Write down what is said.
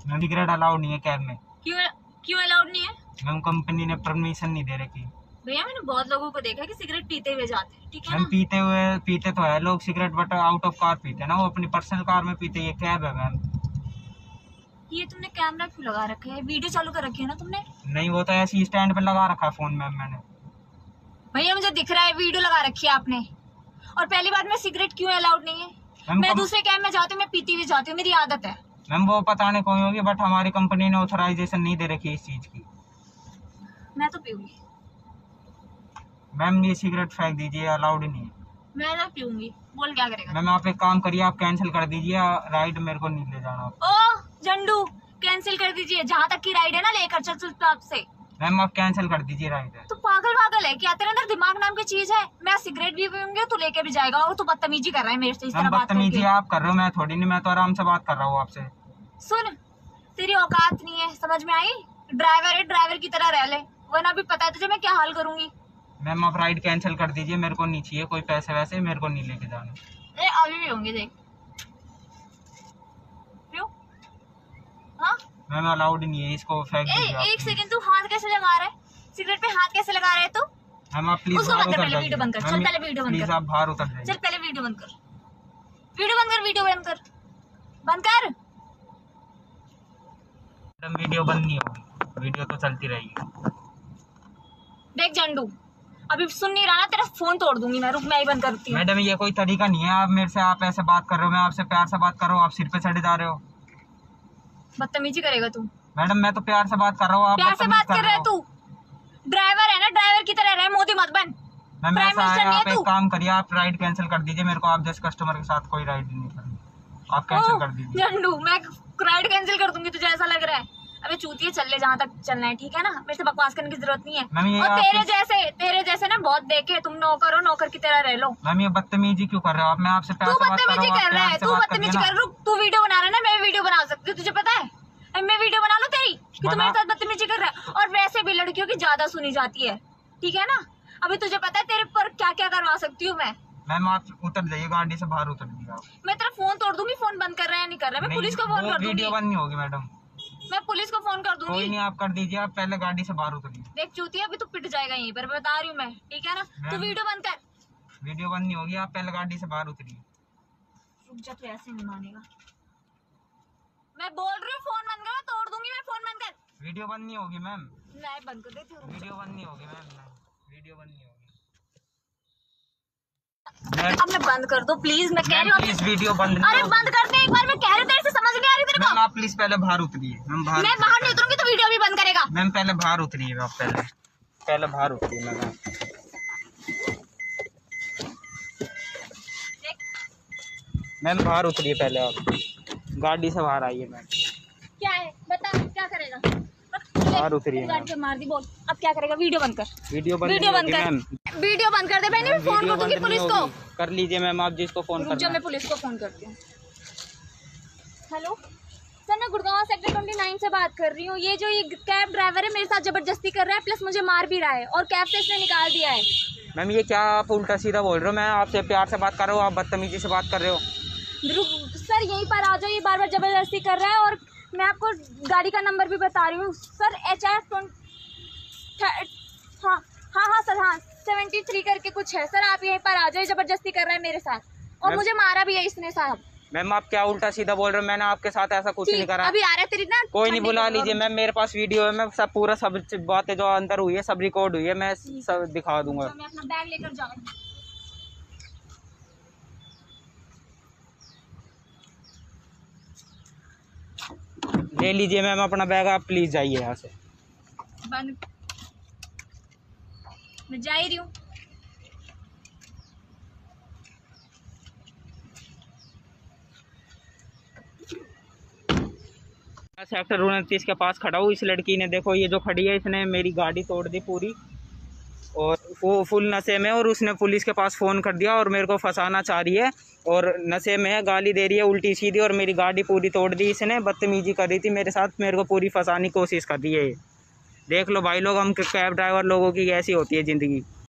Ma'am cigarette allowed नहीं है cab में। क्यों अलाउड नहीं है? मैम कंपनी ने परमिशन नहीं दे रखी। भैया मैंने बहुत लोगों को देखा कि सिगरेट पीते हुए जाते हैं, ठीक है मैम ना? पीते तो है लोग cigarette, but out of car पीते हैं ना, वो अपनी पर्सनल कार में पीते। ये कैब है मैम। ये तुमने कैमरा क्यों लगा रखा है? वीडियो चालू कर रखी है ना तुमने? नहीं, वो तो ऐसे ही स्टैंड पे लगा रखा है फोन मैम मैंने। भैया मुझे दिख रहा है वीडियो लगा रखी है आपने। और पहली बात में सिगरेट क्यों अलाउड नहीं है? मैं दूसरे कैब में जाती हूँ, मैं पीती हुई जाती हूँ, मेरी आदत है। मैम वो पता नहीं कोई होगी, बट हमारी कंपनी ने ऑथराइजेशन नहीं दे रखी इस चीज की। मैं तो पीऊंगी। मैम ये सिगरेट फेंक दीजिए, अलाउड नहीं है। मैं तो पीऊंगी। बोल क्या करेगा? मैम आप एक काम करिए, आप कैंसिल कर दीजिए राइड, मेरे को नहीं ले जाना। ओ झंडू, कैंसिल कर दीजिए। जहाँ तक की राइड है ना, लेकर चल चुपचाप से। मैम आप कैंसिल कर दीजिए राइड। तू पागल है क्या? तेरे अंदर दिमाग नाम की चीज है? मैं सिगरेट भी पीऊंगी, तू लेके भी जाएगा, और तू बदतमीजी कर रहा है मेरे से इस तरह बात करके। बदतमीजी आप कर रहे हो, मैं थोड़ी नहीं, मैं तो आराम से बात कर रहा हूँ आपसे। सुन, तेरी औकात नहीं है, समझ में आई? ड्राइवर है, ड्राइवर की तरह रह ले, वरना भी पता है तुझे मैं क्या हाल करूंगी। मैम आप राइड कैंसिल कर दीजिए, मेरे को नहीं चाहिए कोई पैसे वैसे, मेरे को नहीं लेके जाना। अभी भी होंगे, देख। हाँ? मैम अलाउड नहीं है, इसको फेंक दीजिए। एक सेकंड, तू हाथ कैसे लगा रहा है? सिगरेट पे हाथ कैसे लगा रहा है तू? मैम आप प्लीज उसको बंद कर, पहले वीडियो बंद कर। चल पहले वीडियो बंद कर। प्लीज आप बाहर उतर जाइए। चल पहले वीडियो बंद कर। वीडियो बंद कर, वीडियो बंद कर, बंद कर। मैडम वीडियो बंद नहीं होगी, वीडियो तो चलती रहेगी। देख झंडू, अभी सुन नहीं रहा ना, तेरा फोन तोड़ दूंगी मैं। रुक, मैं ही बंद करती हूँ। मैडम ये कोई तरीका नहीं है, आप मेरे से आप ऐसे बात कर रहे हो, मैं आपसे प्यार से बात कर रहा हूँ, आप सिर पे चढ़े जा रहे हो। बदतमीजी करेगा तू? मैडम मैं तो प्यार से बात कर रहा हूँ, आप प्यार से बात कर रहा है तू? ड्राइवर है ना, ड्राइवर की तरह रहे, मोदी मत बन। मैम ऐसा है, आप एक काम करिए, आप राइड कैंसिल कर दीजिए मेरे को, आप जैसे कस्टमर के साथ कोई राइड नहीं करनी, आप कैंसिल कर दीजिए। झंडू, मैं राइड कैंसिल कर दूंगी, तुझे ऐसा लग रहा है? अबे चूतिए, चल ले जहाँ तक चलना है, ठीक है ना? मेरे से बकवास करने की जरूरत नहीं है। और तेरे जैसे ना बहुत देखे, तुम नौकर हो, नौकर की तरह रह लो। मैम ये बदतमीजी क्यों कर रहे हो आप? मैं आपसे प्यार से बात कर रहा हूँ, तू बदतमीजी कर रहा है, तू बदतमीजी कर। रुक, तू वीडियो बना रहा है ना, मैं वीडियो बना सकती हूँ, तुझे पता है? मैं वीडियो बना लूं तेरी कि तू मेरे साथ बदतमीजी कर रहा है? और वैसे भी लड़कियों की ज्यादा सुनी जाती है, ठीक है ना? अभी तुझे पता है तेरे पर क्या क्या करवा सकती हूँ मैं? मैम आप उतर जाइए, गाड़ी से बाहर उतर जाइए आप। मैं तेरा फोन तोड़ दूंगी। फोन बंद कर रहा है या नहीं कर रहा है? मैं पुलिस को फोन कर दूंगी। वीडियो बंद नहीं होगी मैडम, मैं पुलिस को फोन कर दूंगी। कोई नहीं, आप कर दीजिए, आप पहले गाड़ी से बाहर उतरिए। देख चूतिया, अभी तू पिट जाएगा यहीं पर, बता रही हूँ मैं, ठीक है ना? तू वीडियो बंद कर। वीडियो बंद नहीं होगी, आप पहले गाड़ी से बाहर उतरिए। रुक जा, तू ऐसे नहीं मानेगा। मैं बोल रही हूँ फोन बंद कर, मैं तोड़ दूंगी। मैं फोन बंद कर। वीडियो बंद नहीं होगी मैम। मैं बंद कर देती हूँ। वीडियो बंद नहीं होगी मैम, वीडियो बंद नहीं होगी। अब मैं बंद कर दो प्लीज, मैं कह रही हूँ प्लीज वीडियो बंद। अरे बंद कर दे एक बार, मैं कह रही हूँ, तेरे से समझ नहीं आ रही तेरे को? आप प्लीज पहले बाहर उतरिए। मैं बाहर नहीं उतरूंगी तो वीडियो भी बंद करेगा। मैम पहले बाहर उतरिए, आप पहले बाहर उतरिए। मैम बाहर उतरिए पहले, आप गाड़ी से बाहर आइए। मैम क्या है बता, क्या करेगा? बाहर उतरिए। गाड़ी पे मार दी, बोल अब क्या करेगा? वीडियो बंद कर। वीडियो बंद कर। वीडियो बंद कर दे। मैंने फोन कर दूंगी पुलिस को। कर लीजिए मैम, आप जिसको फोन करना है। मैं पुलिस को फोन करती हूँ। हेलो सर, मैं गुड़गांव सेक्टर 29 से बात कर रही हूँ। ये जो ये कैब ड्राइवर है मेरे साथ जबरदस्ती कर रहा है, प्लस मुझे मार भी रहा है, और कैब से इसने निकाल दिया है। मैम ये क्या आप उल्टा सीधा बोल रहे हो? मैं आपसे प्यार से बात कर रहा हूँ, आप बदतमीजी से बात कर रहे हो। सर यहीं पर आ जाओ, ये बार बार जबरदस्ती कर रहा है। और मैं आपको गाड़ी का नंबर भी बता रही हूँ सर, HR हाँ सर, हाँ 73 करके कुछ है सर। आप यहीं पर आ जाओ, जबरदस्ती कर रहा है मेरे साथ, और मुझे मारा भी है इसने साहब। मैम आप क्या उल्टा सीधा बोल रहे हो? मैंने आपके साथ ऐसा कुछ नहीं करा। अभी आ रहा है तेरी ना, कोई नहीं, बुला लीजिए मैम, मेरे पास वीडियो है, मैं सब पूरा सब बातें जो अंदर हुई है सब रिकॉर्ड हुई है, मैं सब दिखा दूंगा। मैं अपना बैग लेकर जाऊंगी। ले लीजिए मैम अपना बैग, आप प्लीज जाइए यहाँ से। बंद, मैं जा ही रही हूँ। सेक्टर 29 के पास खड़ा हूँ। इस लड़की ने देखो, ये जो खड़ी है, इसने मेरी गाड़ी तोड़ दी पूरी, और वो फुल नशे में, और उसने पुलिस के पास फ़ोन कर दिया और मेरे को फंसाना चाह रही है, और नशे में गाली दे रही है उल्टी सीधी, और मेरी गाड़ी पूरी तोड़ दी इसने। बदतमीजी कर रही थी मेरे साथ, मेरे को पूरी फंसाने की कोशिश कर दी है। देख लो भाई लोग, हम कैब ड्राइवर लोगों की ऐसी होती है ज़िंदगी।